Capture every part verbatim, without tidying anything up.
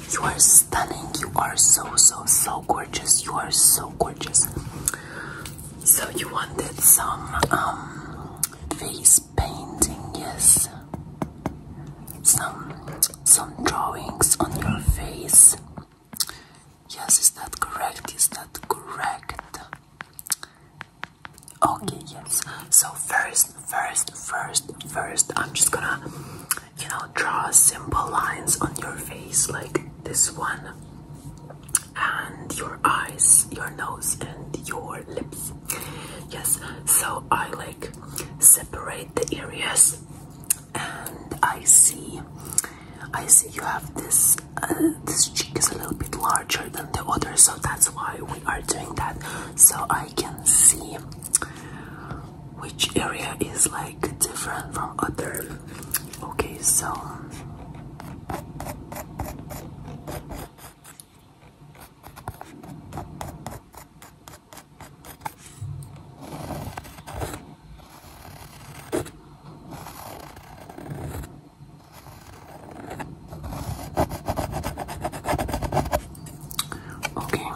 You are stunning. You are so, so, so gorgeous. You are so gorgeous. So you wanted some um, face painting, yes? Some, some drawings on your face. Yes, is that correct? Is that correct? Okay, yes. So first, first, first, first, I'm just gonna, you know, draw simple lines on your face, like this one, and your eyes, your nose, and your lips. Yes, so I like separate the areas, and I see, I see you have this, uh, this cheek is a little bit larger than the other, so that's why we are doing that, so I can see which area is like different from other. Okay, so okay.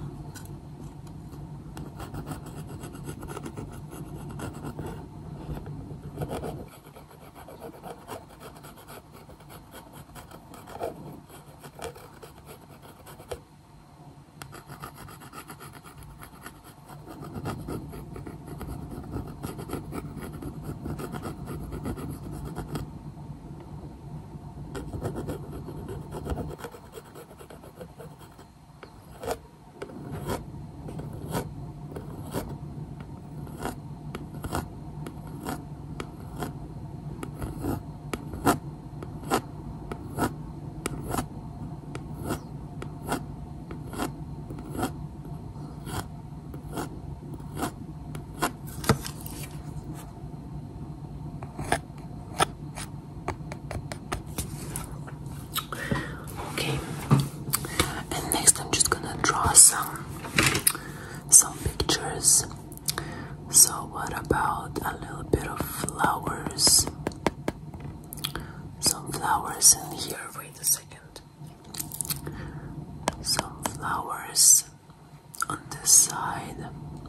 some some pictures. So what about a little bit of flowers? Some flowers in here. Wait a second. Some flowers on this side.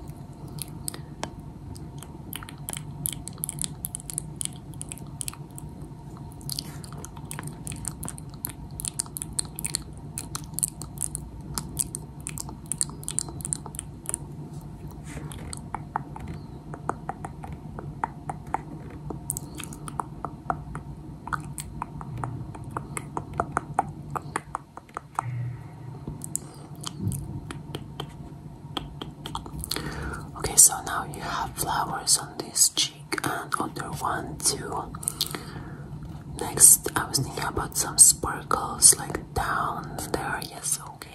So now you have flowers on this cheek and other one too. Next, I was thinking about some sparkles like down there. Yes, okay.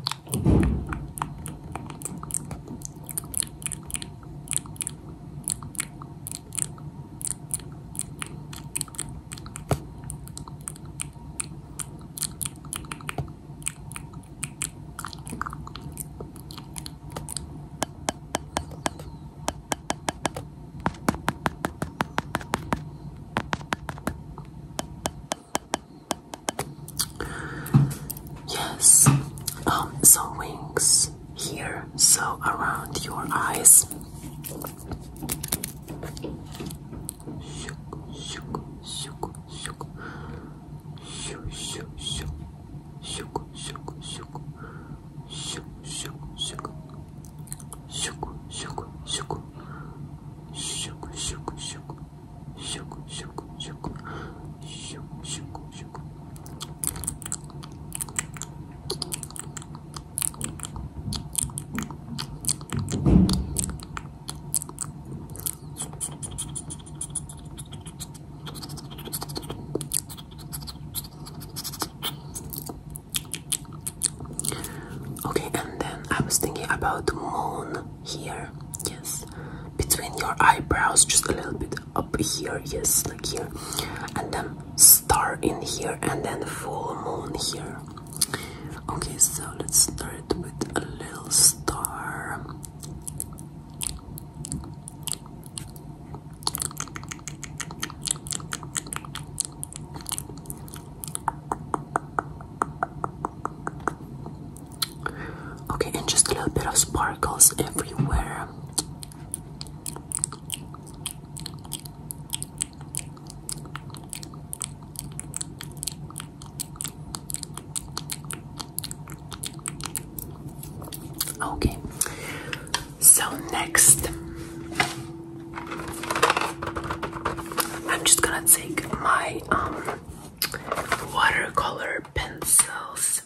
Um, some wings here, so around your eyes. Okay, and then I was thinking about the moon here. Yes, between your eyebrows, just a little bit up here. Yes, like here, and then star in here, and then full moon here. Okay, so let's start with a little star. have sparkles everywhere. Okay, so next I'm just gonna take my um, watercolor pencils.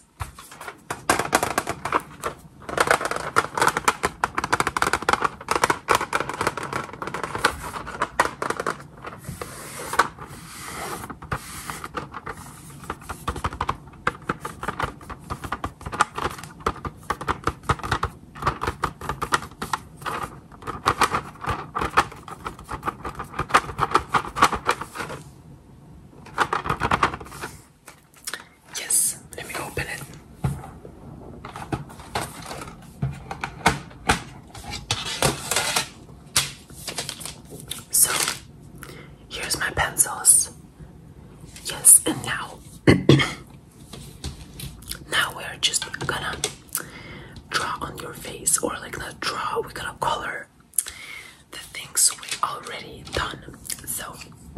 Pencils. Yes, and now now we're just gonna draw on your face, or like not draw, we're gonna color the things we already done. So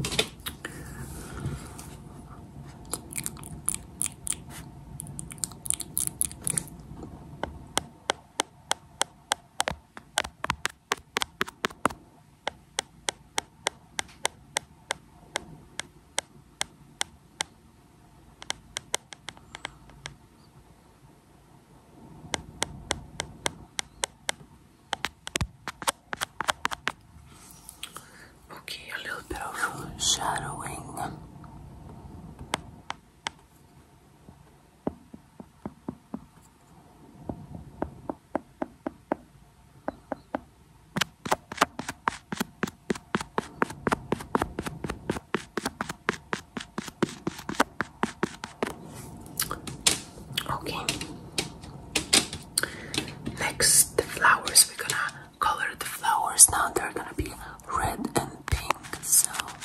a little bit of shadowing. Okay. Next, the flowers. We're gonna color the flowers now. They're gonna be red and pink. So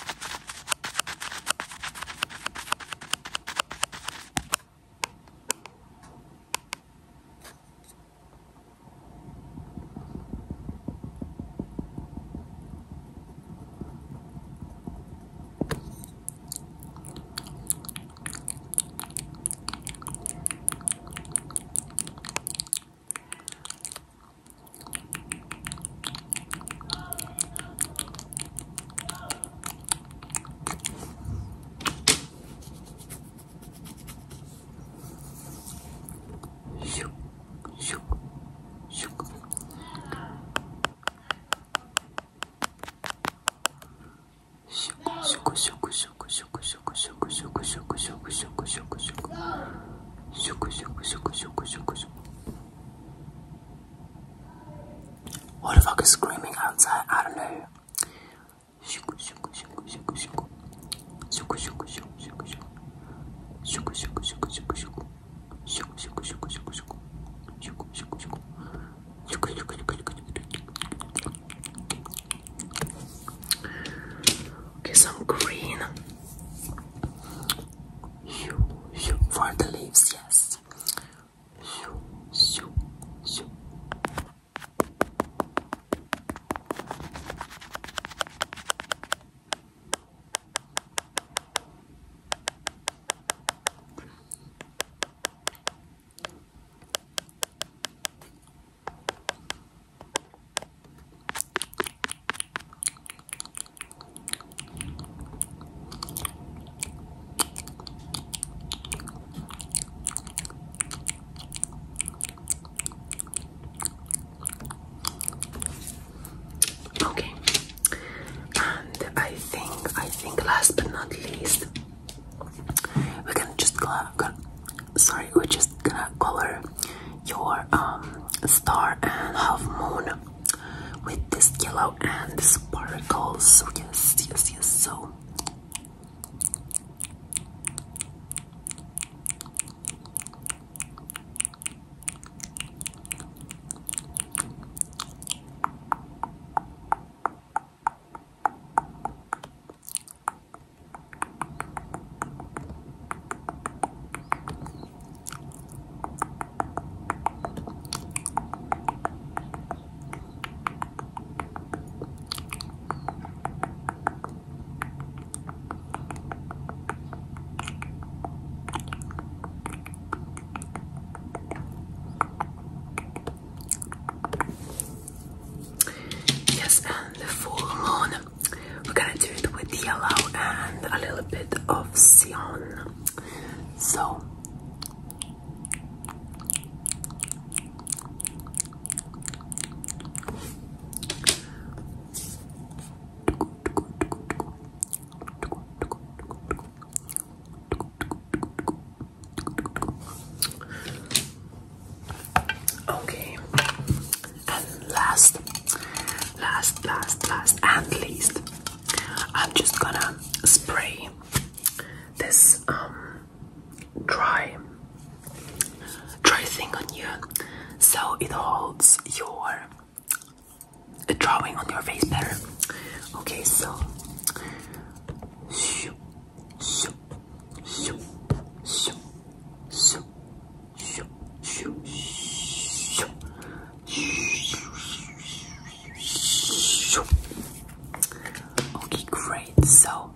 what the fuck is screaming outside? I don't know. Okay, some green for the leaves, yes. Okay, and I think, I think last but not least, we're gonna just go, go sorry, we're just gonna color your um star and half moon with this yellow and sparkles. So yes, yes, yes. So bit of cyan. So okay, and last, last, last, last, and least, I'm just gonna spray this um dry, dry thing on you, so it holds your the drawing on your face better. Okay, so shoo, shoo, shoo, shoo, shoo, shoo, shoo, shoo. Okay, great. So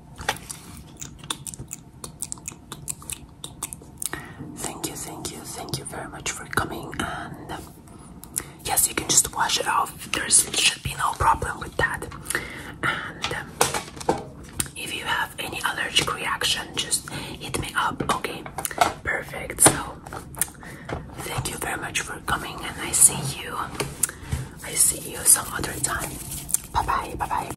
thank you, thank you, thank you very much for coming. And um, yes, you can just wash it off. There should be no problem with that. And um, if you have any allergic reaction, just hit me up. Okay, perfect. So thank you very much for coming, and I see you. I see you some other time. Bye bye. Bye bye.